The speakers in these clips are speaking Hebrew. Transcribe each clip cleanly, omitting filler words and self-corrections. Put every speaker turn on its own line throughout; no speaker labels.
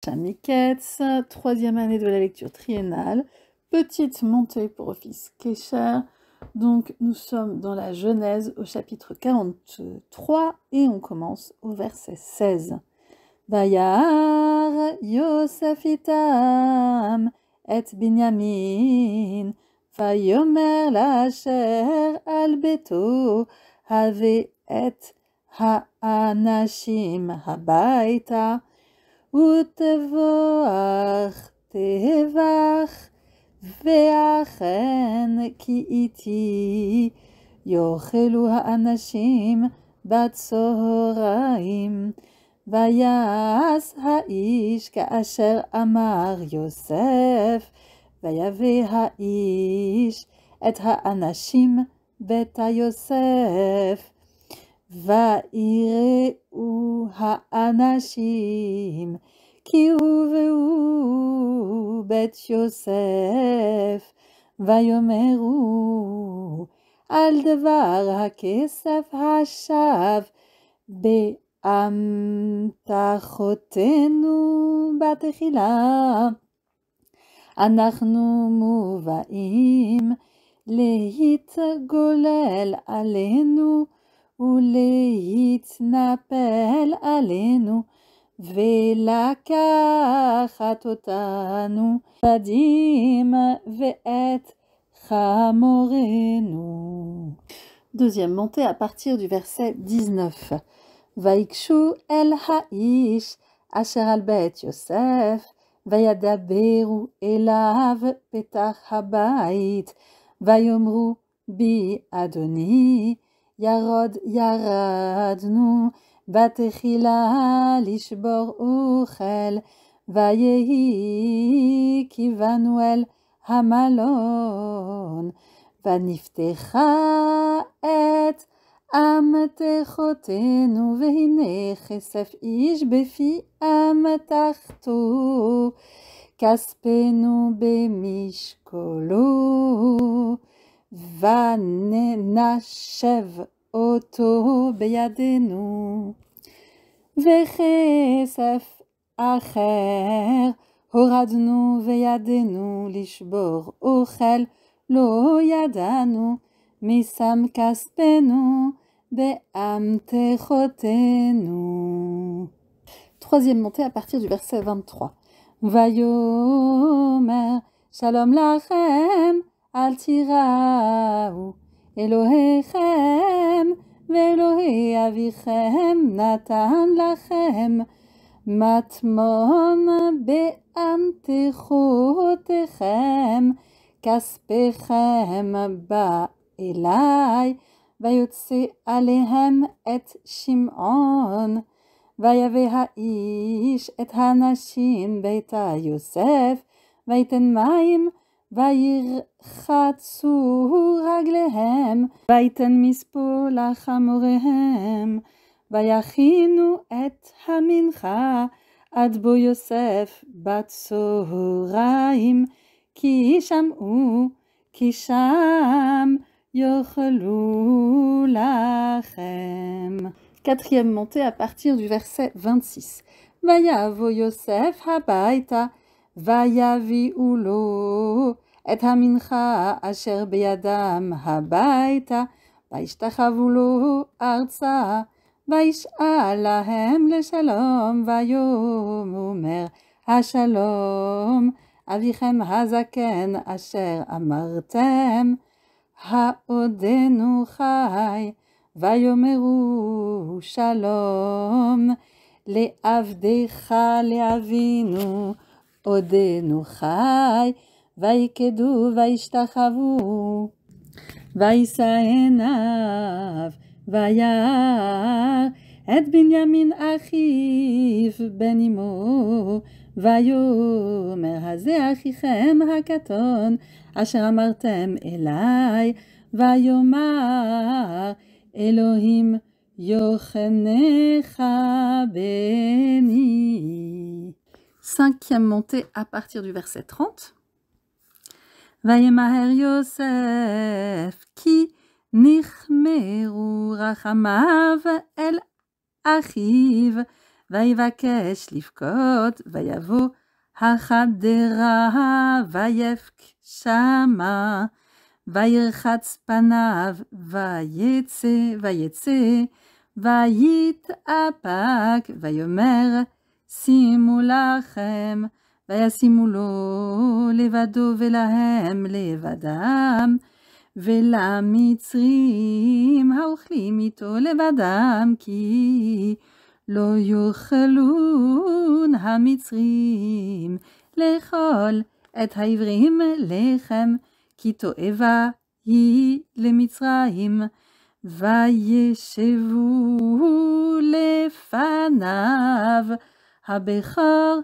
Miketz, troisième année de la lecture triennale, petite montée pour Office Kesher. Donc nous sommes dans la Genèse au chapitre 43 et on commence au verset 16. Vayar Yosef itam et Binyamin, vayomer l'asher al beto, have et ha'anashim habaita, ותבואך תבח ואכן כי איתי יאכלו האנשים בצהריים ויעש האיש כאשר אמר יוסף ויבא האיש את האנשים בית יוסף ויראו האנשים כי הובאו בית יוסף ויאמרו על דבר הכסף השב באמתחותינו בתחילה אנחנו מובאים להתגולל עלינו ולהתנפל עלינו ולקחת אותנו בדים ואת חמורנו. Deuxième montée à partir du verset 19. ויקשו אל האיש אשר על בית יוסף וידברו אליו פתח הבית ויאמרו בי אדוני ירדנו בתחילה לשבור אוכל ויהי כי באנו אל המלון ונפתחה את אמתחותינו והנה כסף איש בפי אמתחתו כספנו במשקולו וננשב אותו בידינו וכסף אחר הורדנו וידינו לשבור אוכל לא ידענו משם כספנו באמתחותינו. Troisième montée à partir du verset 23. ויאמר שלום לכם אל תיראו אלוהיכם ואלוהי אביכם נתן לכם מטמון באמתחותיכם כספכם בא אלי ויוצא עליהם את שמעון ויבא האיש את הנשים בית יוסף ויתן מים וירחצו רגליהם ויתן מספוא לחמוריהם ויכינו את המנחה עד בוא יוסף בצהריים כי שמעו כי שם יאכלו לכם. Quatrième montée à partir du verset 26. ויבוא יוסף הביתה ויביאו לו את המנחה אשר בידם הביתה וישתחוו לו ארצה וישאל להם לשלום ויאמר השלום אביכם הזקן אשר אמרתם העודנו חי ויאמרו שלום לעבדך לאבינו עודנו חי ויקדו וישתחוו וישא עיניו וירא את בנימין אחיו בן אמו ויאמר הזה אחיכם הקטון אשר אמרתם אלי ויאמר אלוהים יוחנך בני. Cinquième montée à partir du verset 30. וימהר יוסף כי נחמרו רחמיו אל אחיו ויבקש לבכות, ויבוא החדרה, ויבק שמה, וירחץ פניו, ויצא, ויתאפק, ויאמר, שימו לכם, וישימו לו לבדו ולהם לבדם, ולמצרים האוכלים איתו לבדם, כי לא יאכלון המצרים לאכול את העברים לחם, כי תועבה היא למצרים, וישבו לפניו הבכור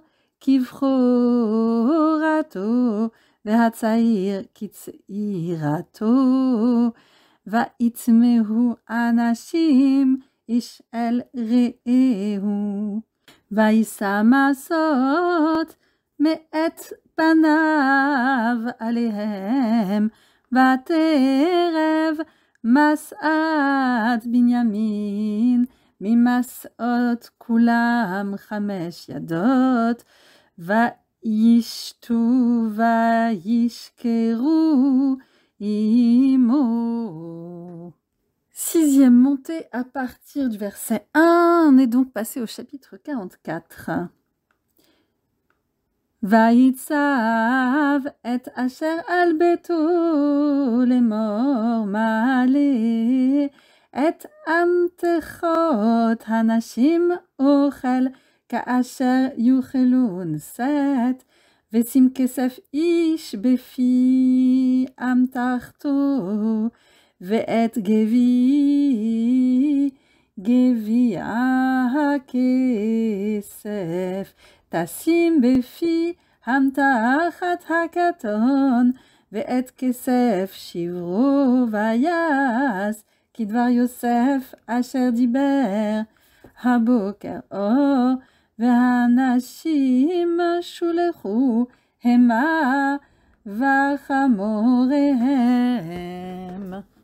כבכורתו, והצעיר כצעירתו, ויצמאו אנשים איש אל רעהו, וישא מסות מאת פניו עליהם, ותרב מסעת בנימין, ממסעות כולם 5 ידות, וישתו וישכרו עמו. Sixième montée à partir du verset 1, on est donc passé au chapitre 44. ויצב את אשר על ביתו לאמור, מעלה את אמתחות הנשים אוכל, כאשר יאכלון שאת, ושים כסף איש בפי אמתחתו, ואת גביע הכסף תשים בפי המתחת הקטון, ואת כסף שברו ויעש, כדבר יוסף אשר דיבר הבוקר אור, והנשים שולחו המה וחמוריהם.